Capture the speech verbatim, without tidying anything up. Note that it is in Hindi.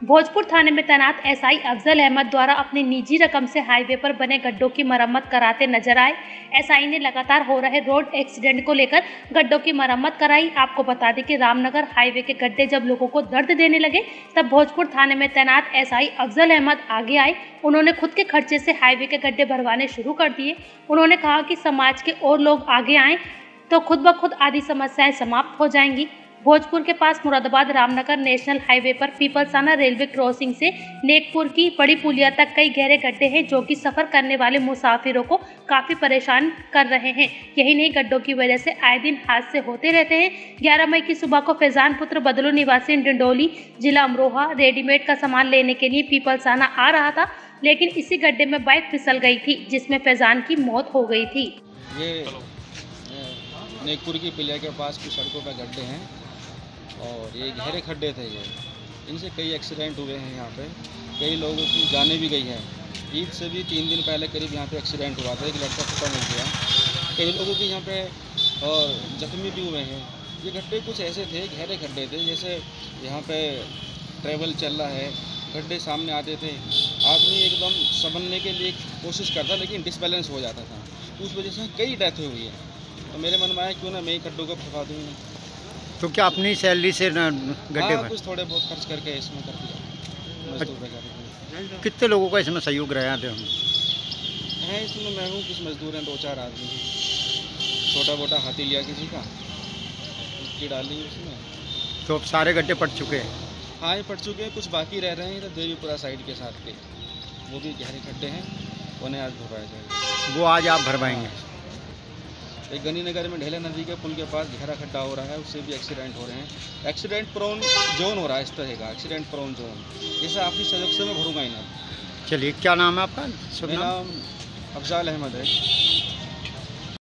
भोजपुर थाने में तैनात एसआई अफजल अहमद द्वारा अपनी निजी रकम से हाईवे पर बने गड्ढों की मरम्मत कराते नजर आए। एसआई ने लगातार हो रहे रोड एक्सीडेंट को लेकर गड्ढों की मरम्मत कराई। आपको बता दें कि रामनगर हाईवे के गड्ढे जब लोगों को दर्द देने लगे तब भोजपुर थाने में तैनात एसआई अफजल अहमद आगे आए। उन्होंने खुद के खर्चे से हाईवे के गड्ढे भरवाने शुरू कर दिए। उन्होंने कहा कि समाज के और लोग आगे आएँ तो खुद ब खुद आदि समस्याएं समाप्त हो जाएंगी। भोजपुर के पास मुरादाबाद रामनगर नेशनल हाईवे पर पीपलसाना रेलवे क्रॉसिंग से नेकपुर की बड़ी पुलिया तक कई गहरे गड्ढे हैं जो कि सफ़र करने वाले मुसाफिरों को काफ़ी परेशान कर रहे हैं। यही नहीं, गड्ढों की वजह से आए दिन हादसे होते रहते हैं। ग्यारह मई की सुबह को फैजान पुत्र बदलू निवासी डिंडोली जिला अमरोहा रेडीमेड का सामान लेने के लिए पीपलसाना आ रहा था, लेकिन इसी गड्ढे में बाइक फिसल गई थी जिसमें फैजान की मौत हो गई थी। ये नेकपुर की पुलिया के पास कुछ सड़कों पर गड्ढे हैं और ये गहरे खड्डे थे। ये इनसे कई एक्सीडेंट हुए हैं। यहाँ पे कई लोगों की जाने भी गई है। ईद से भी तीन दिन पहले करीब यहाँ पे एक्सीडेंट हुआ था, एक लड़का खत्म हो गया। कई लोगों की यहाँ पे और जख्मी भी हुए हैं। ये गड्ढे कुछ ऐसे थे, गहरे खड्डे थे, जैसे यहाँ पे ट्रैवल चल रहा है, गड्ढे सामने आते थे, आदमी एकदम संभलने के लिए कोशिश करता लेकिन डिसबैलेंस हो जाता था। उस वजह से कई डेथ हुई है। तो मेरे मन में आया क्यों ना मैं ही गड्ढों को फंसा दूँ। तो क्या अपनी सैलरी से गड्ढे हाँ, भर कुछ थोड़े बहुत खर्च करके इसमें कर दिया। मजदूर वगैरह कितने लोगों का इसमें सहयोग रहा थे हम है इसमें। मैं हूँ, कुछ मजदूर हैं, दो चार आदमी, छोटा मोटा हाथी लिया किसी का, उसकी डाली उसमें। तो अब सारे गड्ढे पड़ चुके हैं? हाँ, ये पड़ चुके हैं, कुछ बाकी रह रहे हैं। तो देवीपुरा साइड के साथ के वो भी गहरे खड्डे हैं, उन्हें आज भरवाया जाएगा। वो आज आप भरवाएंगे? एक गनीनगर में ढेले नदी के पुल के पास गहरा खड्डा हो रहा है, उससे भी एक्सीडेंट हो रहे हैं। एक्सीडेंट प्रोन जोन हो रहा है, इस तरह का एक्सीडेंट प्रोन जोन। इसे आपकी सहयोग से मैं भरूंगा ही ना। चलिए, क्या नाम है आपका? मेरा नाम अफजाल अहमद है।